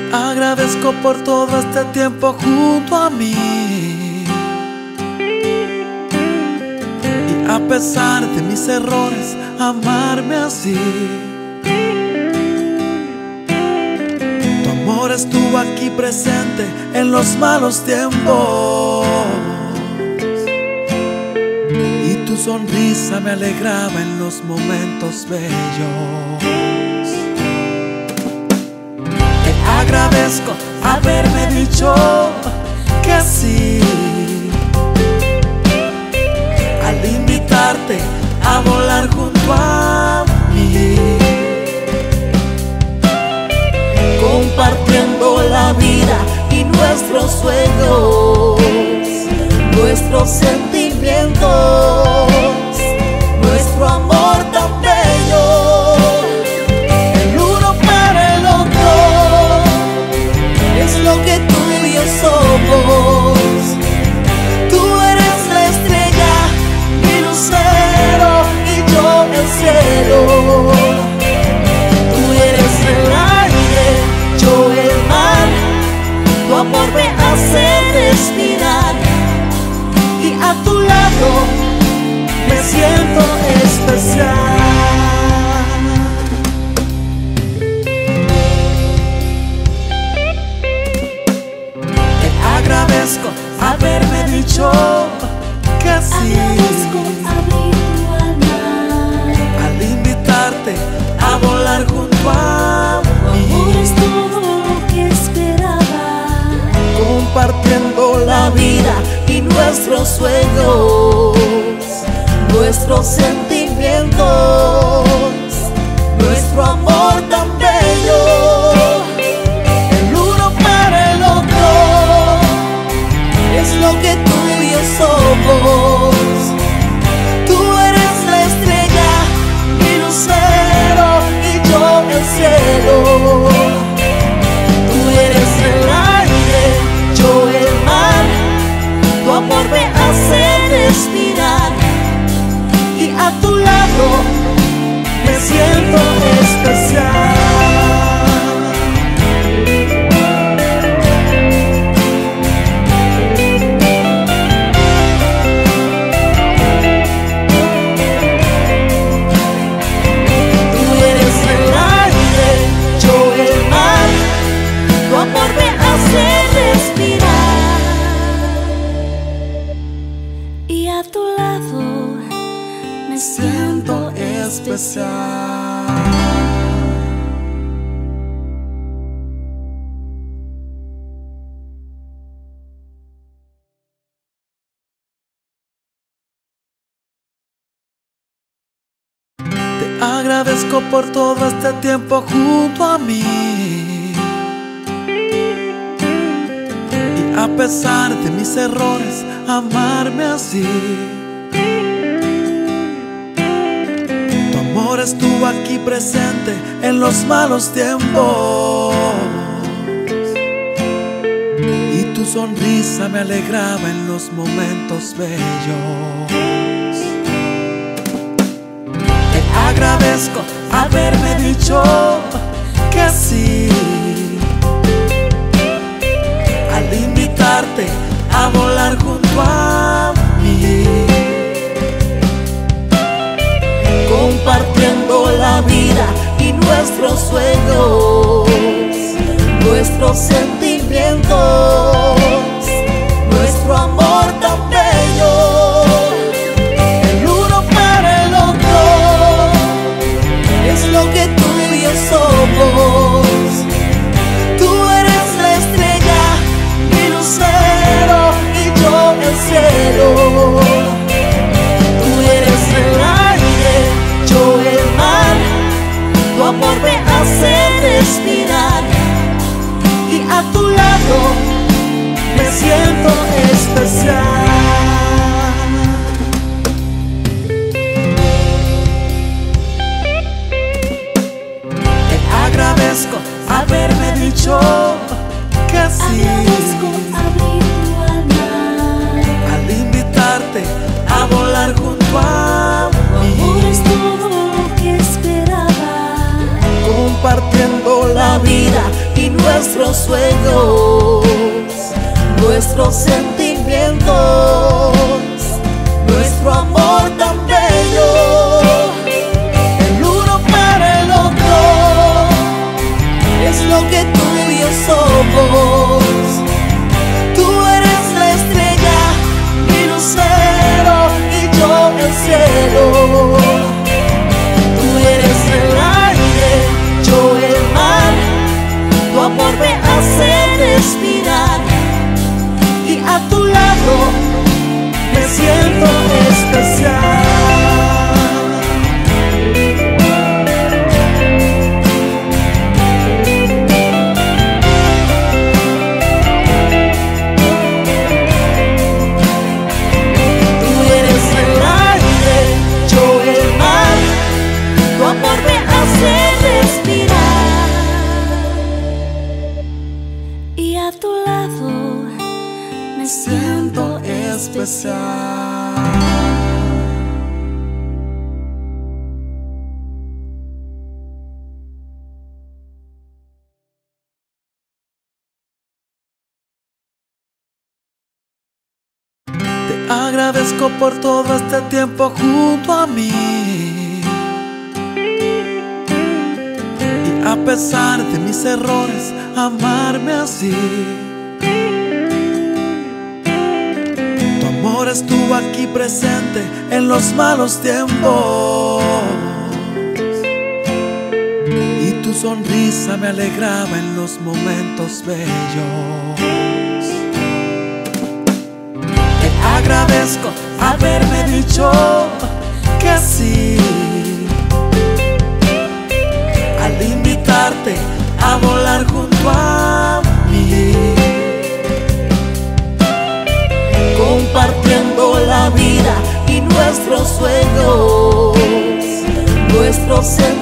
Agradezco por todo este tiempo junto a mí, y a pesar de mis errores, amarme así. Tu amor estuvo aquí presente en los malos tiempos, y tu sonrisa me alegraba en los momentos bellos. Agradezco haberme dicho que sí al invitarte a volar junto a mí, compartiendo la vida y nuestros sueños, nuestros sentimientos, nuestro amor tan bello. Lo que tú y yo somos. Tú eres la estrella, mi lucero, y yo el cielo. Tú eres el aire, yo el mar. Tu amor me hace respirar, y a tu lado me siento especial. Agradezco haberme dicho que sí. Agradezco abrir tu alma al invitarte a volar junto a mí. Tu amor es todo lo que esperaba, compartiendo la vida y nuestros sueños, nuestros sentimientos, nuestro amor tan bello. Es lo que tú y yo somos. Tú eres la estrella, mi lucero, y yo el cielo. Tú eres el aire, yo el mar. Tu amor me hace respirar, y a tu lado me siento especial. Siento especial. Te agradezco por todo este tiempo junto a mí, y a pesar de mis errores, amarme así. Estuvo aquí presente en los malos tiempos, y tu sonrisa me alegraba en los momentos bellos. Te agradezco haberme dicho que sí al invitarte a volar junto a mí, compartiendo la vida y nuestros sueños, nuestros sentimientos, nuestro amor tan bello. El uno para el otro es lo que tú y yo somos. Tú eres la estrella, mi lucero, y yo el cielo. Tú eres el aire, yo el mar. Tu amor me hace respirar, y a tu lado me siento especial. Te agradezco haberme dicho que sí. Agradezco abrir tu alma al invitarte a volar junto a mí. Tu amor es todo lo que esperaba, compartiendo la vida y nuestros nuestros sueños, nuestros sentimientos, nuestro amor tan bello, el uno para el otro, es lo que tú y yo somos. Tú eres la estrella, mi lucero, y yo el cielo. Tú eres el aire, yo el mar, tu amor me hace respirar, y a tu lado me siento especial. Tú eres el aire, yo el mar, tu amor me hace respirar, y a tu lado me siento especial. Te agradezco por todo este tiempo junto a mí, y a pesar de mis errores, amarme así. Tu amor estuvo aquí presente en los malos tiempos, y tu sonrisa me alegraba en los momentos bellos. Te agradezco haberme dicho que sí, al invitarte a volar junto a mí, compartiendo la vida y nuestros sueños, nuestros sentimientos,